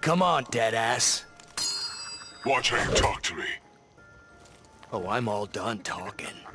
Come on, Deadass. Watch how you talk to me. Oh, I'm all done talking.